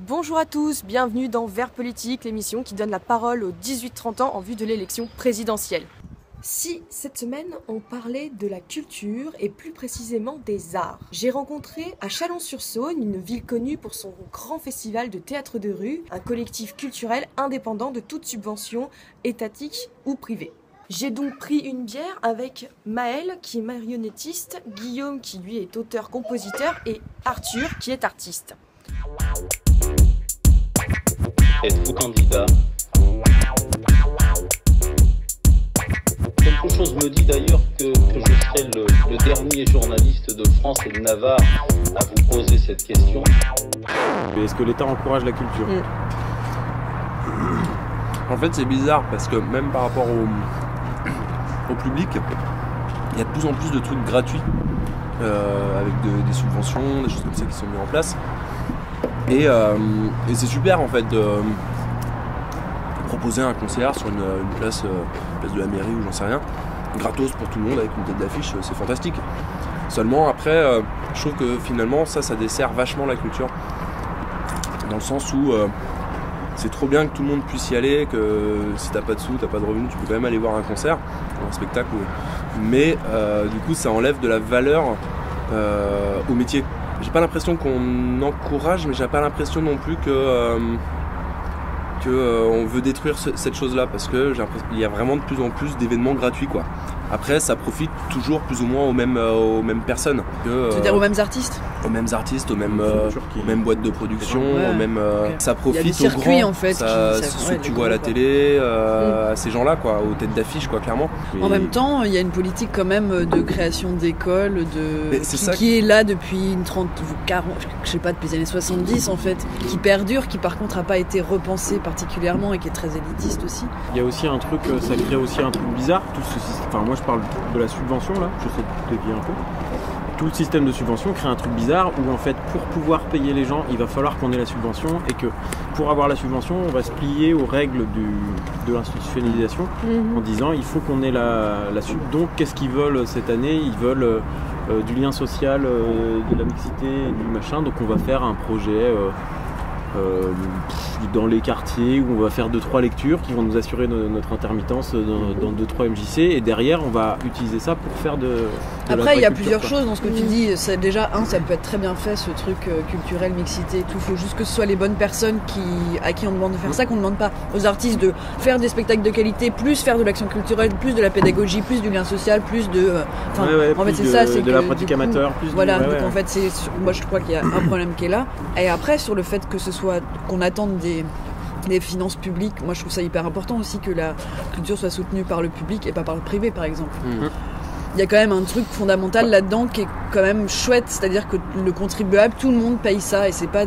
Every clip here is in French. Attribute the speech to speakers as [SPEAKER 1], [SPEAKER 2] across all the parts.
[SPEAKER 1] Bonjour à tous, bienvenue dans Vert Politique, l'émission qui donne la parole aux 18-30 ans en vue de l'élection présidentielle. Si cette semaine on parlait de la culture et plus précisément des arts, j'ai rencontré à Chalon-sur-Saône, une ville connue pour son grand festival de théâtre de rue, un collectif culturel indépendant de toute subvention étatique ou privée. J'ai donc pris une bière avec Maël qui est marionnettiste, Guillaume qui lui est auteur-compositeur et Arthur qui est artiste.
[SPEAKER 2] Êtes-vous candidat? Quelque chose me dit d'ailleurs que je serai le dernier journaliste de France et de Navarre à vous poser cette question.
[SPEAKER 3] Est-ce que l'État encourage la culture? En fait, c'est bizarre parce que même par rapport au public, il y a de plus en plus de trucs gratuits avec des subventions, des choses comme ça qui sont mises en place. Et c'est super en fait de proposer un concert sur une place de la mairie ou j'en sais rien, gratos pour tout le monde avec une tête d'affiche, c'est fantastique. Seulement après, je trouve que finalement ça dessert vachement la culture. Dans le sens où c'est trop bien que tout le monde puisse y aller, que si t'as pas de sous, t'as pas de revenus, tu peux quand même aller voir un concert, un spectacle. Mais du coup ça enlève de la valeur au métier. J'ai pas l'impression qu'on encourage, mais j'ai pas l'impression non plus que on veut détruire cette chose-là, parce que j'ai l'impression qu'il y a vraiment de plus en plus d'événements gratuits, quoi. Après, ça profite toujours plus ou moins aux mêmes personnes.
[SPEAKER 1] Tu veux dire aux mêmes artistes?
[SPEAKER 3] Aux mêmes artistes, aux mêmes boîtes de production, aux mêmes. Okay. Ça profite aux grands.
[SPEAKER 1] En fait,
[SPEAKER 3] ceux que tu vois à la télé, à ces gens-là, quoi, aux têtes d'affiche, quoi, clairement.
[SPEAKER 4] En même temps, il y a une politique quand même de création d'écoles, qui est là depuis une 30, 40, je sais pas, depuis les années 70 en fait, qui perdure, qui par contre n'a pas été repensée particulièrement et qui est très élitiste aussi.
[SPEAKER 3] Il y a aussi un truc, ça crée aussi un truc bizarre. Moi, je parle de la subvention là, je sais te dévier un peu. Tout le système de subvention crée un truc bizarre où en fait pour pouvoir payer les gens il va falloir qu'on ait la subvention, et que pour avoir la subvention on va se plier aux règles de l'institutionnalisation en disant il faut qu'on ait la sub. Donc qu'est-ce qu'ils veulent cette année? Ils veulent du lien social, de la mixité, du machin, donc on va faire un projet dans les quartiers où on va faire 2-3 lectures qui vont nous assurer notre intermittence dans 2-3 MJC, et derrière on va utiliser ça pour faire de
[SPEAKER 4] Après il y a plusieurs choses dans ce que tu dis. C'est déjà ça peut être très bien fait, ce truc culturel, mixité et tout. Il faut juste que ce soit les bonnes personnes à qui on demande de faire ça, qu'on ne demande pas aux artistes de faire des spectacles de qualité, plus faire de l'action culturelle, plus de la pédagogie, plus du lien social, plus de en fait c'est ça, c'est
[SPEAKER 3] de la pratique amateur, plus
[SPEAKER 4] voilà, donc en fait moi je crois qu'il y a un problème qui est là. Et après sur le fait que ce soit qu'on attende des finances publiques, moi je trouve ça hyper important aussi que la culture soit soutenue par le public et pas par le privé par exemple. Il y a quand même un truc fondamental là-dedans qui est quand même chouette, c'est-à-dire que le contribuable, tout le monde paye ça, et c'est pas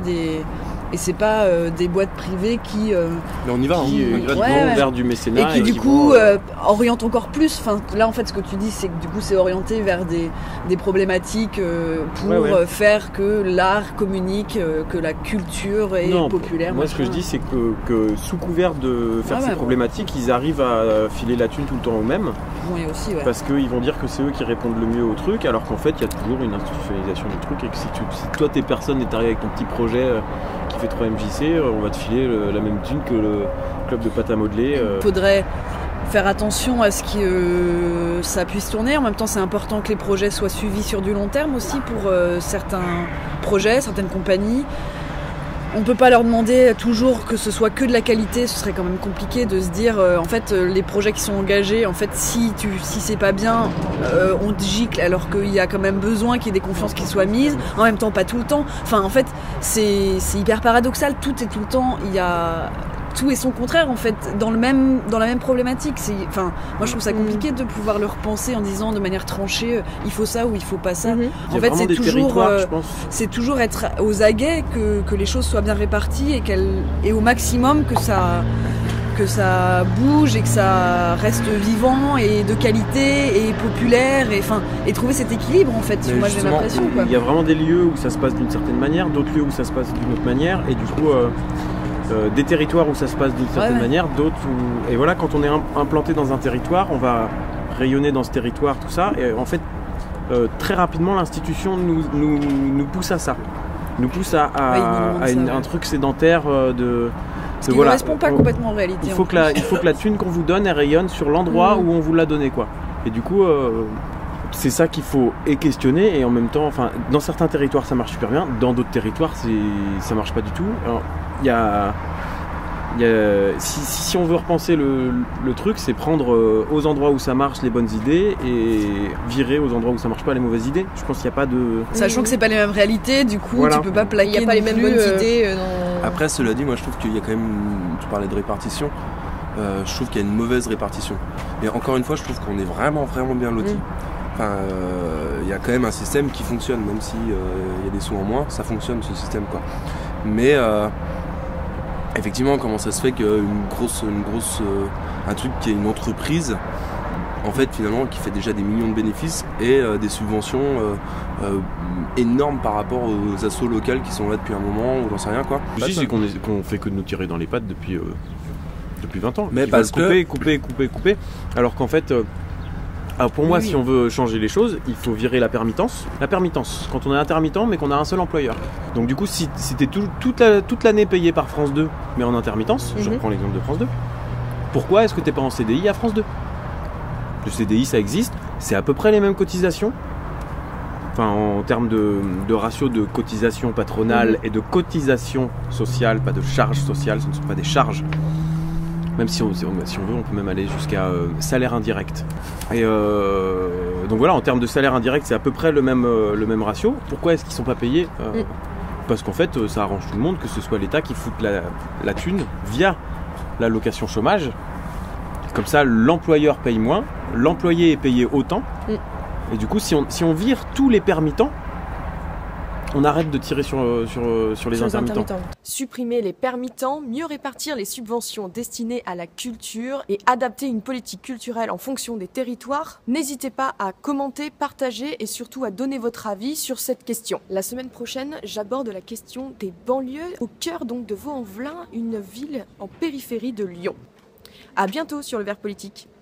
[SPEAKER 4] des boîtes privées qui
[SPEAKER 3] mais on y va, vers du mécénat
[SPEAKER 4] et qui du coup orientent encore plus. Enfin là en fait ce que tu dis c'est que du coup c'est orienté vers des problématiques pour faire que l'art communique, que la culture est populaire.
[SPEAKER 3] Moi ce que je dis c'est que sous couvert de faire ces problématiques, ils arrivent à filer la thune tout le temps eux-mêmes.
[SPEAKER 4] Oui, aussi,
[SPEAKER 3] parce qu'ils vont dire que c'est eux qui répondent le mieux au truc, alors qu'en fait il y a toujours une institutionnalisation du truc, et que si toi t'es personne et t'arrives avec ton petit projet qui fait 3 MJC, on va te filer la même thune que le club de pâte à modeler.
[SPEAKER 4] Il faudrait faire attention à ce que ça puisse tourner. En même temps, c'est important que les projets soient suivis sur du long terme aussi pour certains projets, certaines compagnies. On ne peut pas leur demander toujours que ce soit que de la qualité, ce serait quand même compliqué de se dire en fait les projets qui sont engagés, en fait si c'est pas bien on te gicle, alors qu'il y a quand même besoin qu'il y ait des confiances qui soient mises, en même temps pas tout le temps. Enfin en fait c'est hyper paradoxal, tout est tout le temps, il y a tout et son contraire en fait dans la même problématique. Moi je trouve ça compliqué de pouvoir le repenser en disant de manière tranchée il faut ça ou il faut pas ça. En fait c'est toujours être aux aguets que les choses soient bien réparties et au maximum que ça bouge et que ça reste vivant et de qualité et populaire et trouver cet équilibre en fait. Moi j'ai l'impression
[SPEAKER 3] il y a vraiment des lieux où ça se passe d'une certaine manière, d'autres lieux où ça se passe d'une autre manière, et du coup des territoires où ça se passe d'une certaine manière, d'autres où... Et voilà, quand on est implanté dans un territoire, on va rayonner dans ce territoire, tout ça, et en fait très rapidement l'institution nous pousse à ça.
[SPEAKER 5] nous pousse à un truc sédentaire de...
[SPEAKER 4] Ce qui ne correspond pas complètement en réalité.
[SPEAKER 5] Il faut que la thune qu'on vous donne, elle rayonne sur l'endroit où on vous l'a donné, quoi. Et du coup, c'est ça qu'il faut questionner, et en même temps, enfin, dans certains territoires ça marche super bien, dans d'autres territoires ça marche pas du tout. Alors, si on veut repenser le truc, c'est prendre aux endroits où ça marche les bonnes idées et virer aux endroits où ça marche pas les mauvaises idées. Je pense qu'il n'y a pas de...
[SPEAKER 4] Sachant que c'est pas les mêmes réalités, du coup voilà. Tu peux pas plaquer.
[SPEAKER 1] Il n'y a pas les mêmes bonnes idées.
[SPEAKER 3] Après, cela dit, moi je trouve qu'il y a quand même... Tu parlais de répartition. Je trouve qu'il y a une mauvaise répartition. Et encore une fois, je trouve qu'on est vraiment, vraiment bien lotis. Enfin, il y a quand même un système qui fonctionne, même si y a des sous en moins, ça fonctionne ce système, quoi. Mais... effectivement, comment ça se fait un truc qui est une entreprise, en fait, finalement, qui fait déjà des millions de bénéfices et des subventions énormes par rapport aux assos locales qui sont là depuis un moment, ou j'en sais rien, quoi.
[SPEAKER 5] Je dis, c'est qu'on fait que de nous tirer dans les pattes depuis 20 ans.
[SPEAKER 3] Mais parce que...
[SPEAKER 5] couper. Alors qu'en fait... Alors pour moi, si on veut changer les choses, il faut virer la permittence. La permittence, quand on est intermittent mais qu'on a un seul employeur. Donc du coup, si t'es toute l'année payé par France 2, mais en intermittence, je reprends l'exemple de France 2, pourquoi est-ce que t'es pas en CDI à France 2 ? Le CDI, ça existe, c'est à peu près les mêmes cotisations. Enfin, en termes de ratio de cotisation patronale et de cotisation sociale, pas de charges sociales, ce ne sont pas des charges. Même si on veut, on peut même aller jusqu'à salaire indirect. Et donc voilà, en termes de salaire indirect, c'est à peu près le même ratio. Pourquoi est-ce qu'ils ne sont pas payés ? Parce qu'en fait, ça arrange tout le monde, que ce soit l'État qui foute la thune via l'allocation chômage. Comme ça, l'employeur paye moins, l'employé est payé autant. Et du coup, si on vire tous les permittents, on arrête de tirer sur les intermittents.
[SPEAKER 1] Supprimer les permittents, mieux répartir les subventions destinées à la culture et adapter une politique culturelle en fonction des territoires. N'hésitez pas à commenter, partager et surtout à donner votre avis sur cette question. La semaine prochaine, j'aborde la question des banlieues au cœur donc de Vaux-en-Velin, une ville en périphérie de Lyon. À bientôt sur le Vert Politique.